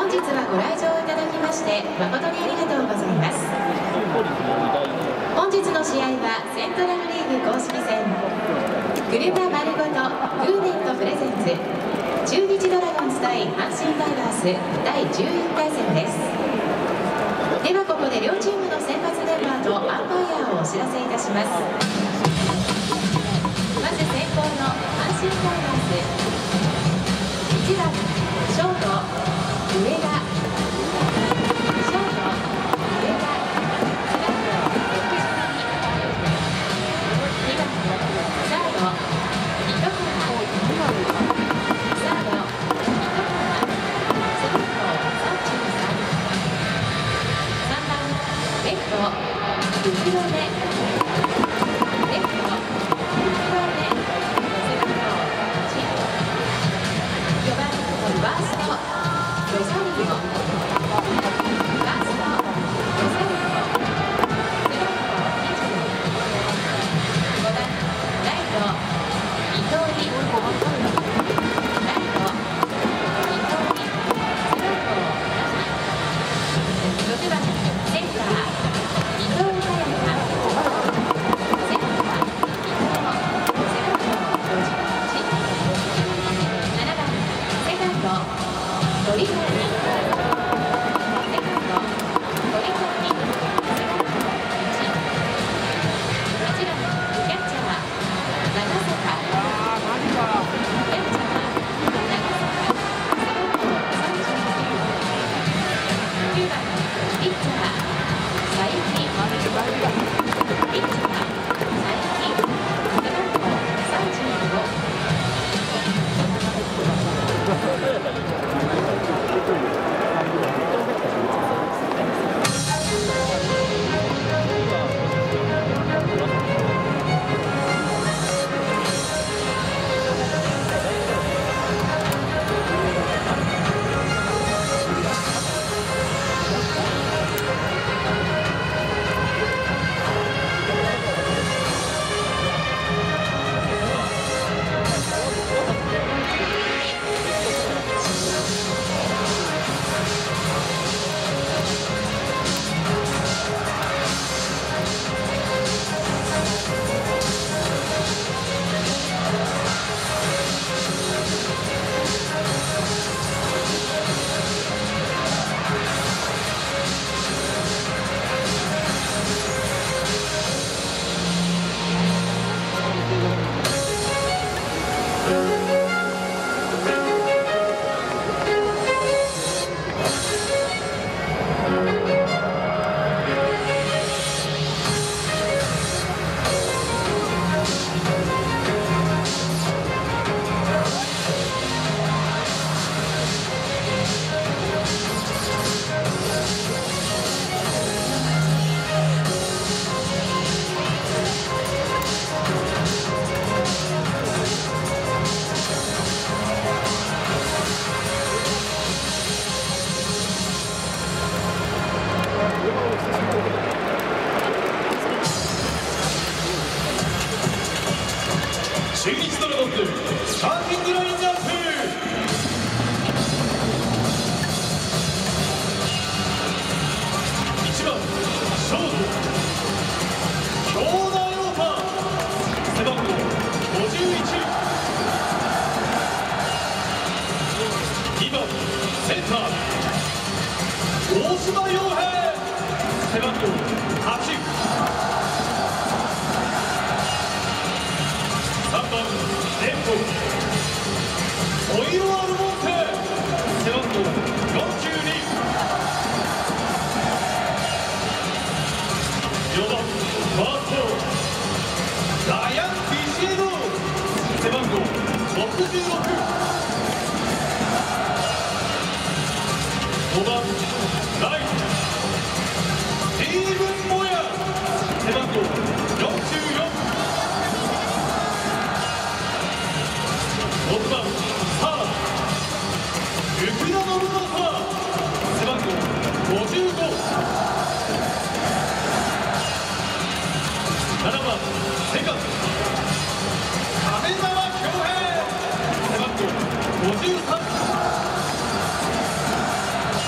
本日はご来場いただきまして誠にありがとうございます。本日の試合はセントラルリーグ公式戦車丸ごとグーネットプレゼンツ中日ドラゴンズ対阪神タイガース第14回戦です。ではここで両チームの先発メンバーとアンパイアをお知らせいたします。まず先攻の阪神タイガース、1番ショート上田、ショート上田、背番号62、2番サード糸原、サード糸原、背番号33、3番レフト後ろ目、レフト後ろ目、背番号8、4番ファーストロサリオ、ファーストロサリオ、背番号20、5番ライト伊藤ライト伊藤背番号7、6番センター伊藤彩香、センター伊藤背番号58、7番セカンド鳥谷、セカンド鳥谷、背番号1、8番キャッチャー長坂、キャッチャー長坂、背番号39、9番ピッチャー佐伯、ピッチャー佐伯、背番号35。 中日ドラゴンズスターティングラインナップ。1番ショート京田陽太、背番号51。2番センター大島洋平、背番号8。3番レフトオイロアルモンテ、背番号42。4番ファーストライアン・ビシエド、背番号66。5番ライトスティーブン・モヤ、背番号44。6番サード福田信正、背番号55。7番セカンド亀澤恭平、背番号53。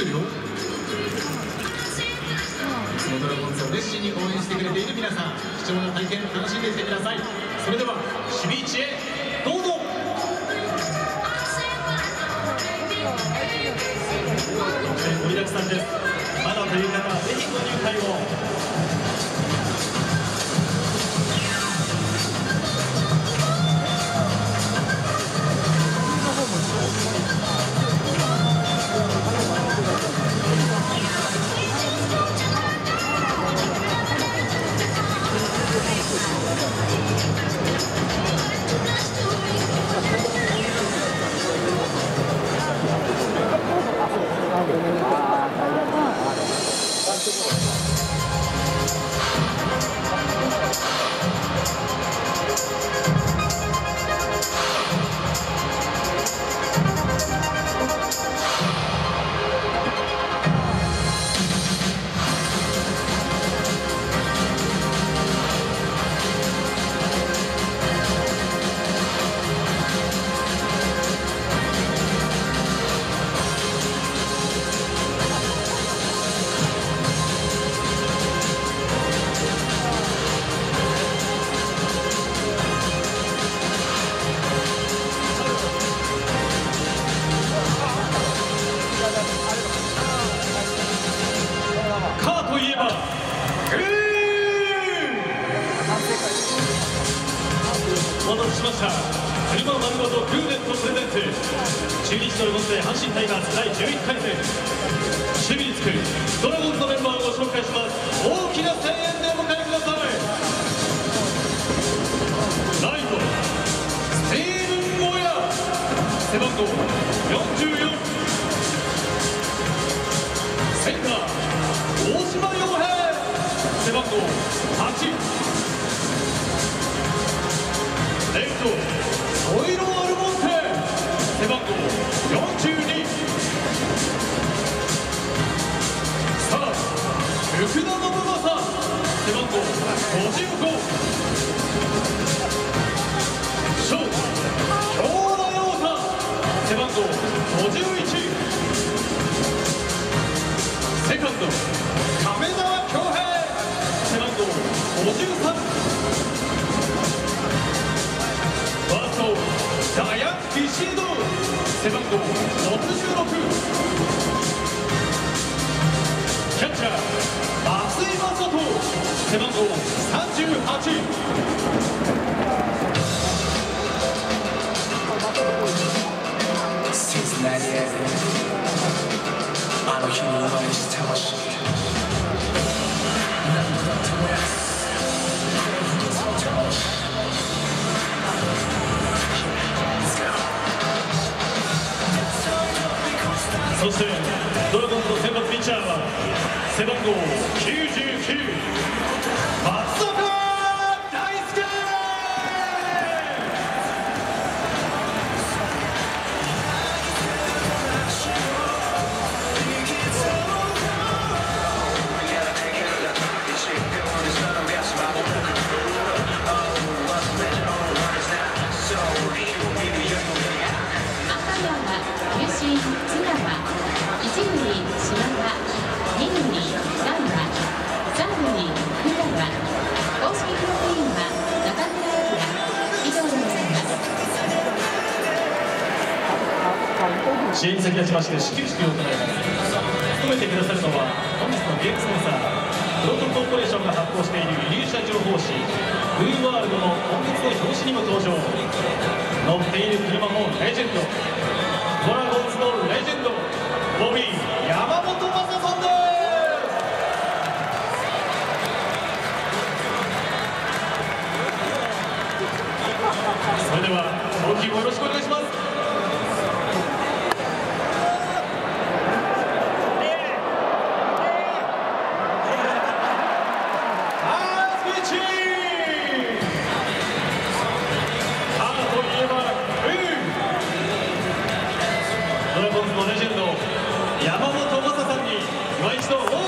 ってるよ。そのドラゴンズを熱心に応援してくれている皆さん、貴重な体験楽しんでいってください。それでは守備位置へどうぞ。盛りだくさんです。まだという方はぜひご入会を。お待たせしました。車丸ごとクーネットプレゼンツ中日ドラゴンズ対阪神タイガース第11回戦、守備につくドラゴンズのメンバーをご紹介します。大きな声援でお迎えください。ライトスティーブン・モヤ、背番号44。センター大島洋平、背番号8。レフトソイロ・アルモンテ、背番号42。さあ福田信正、背番号55。ショート京田陽太、背番号51。セカンド亀澤恭平、背番号53。ダヤン・ビシード、背番号66。キャッチャー松井正人、背番号38。あの日にお前にしてほしい。何度だって燃やすそしてドラゴンズの先発ピッチャーは背番号99、松坂大輔。支援に先立ちまして始球式を行います。務めてくださるのは本日のゲームスポンサープロトンコーポレーションが発行している輸入車情報誌「ブーワールド」の今月の表紙にも登場。乗っている車もレジェンド、ドラゴンズのレジェンドボビー山本昌さんです。それでは投球をよろしくお願いします。ドラゴンズのレジェンド山本昌さんに今一度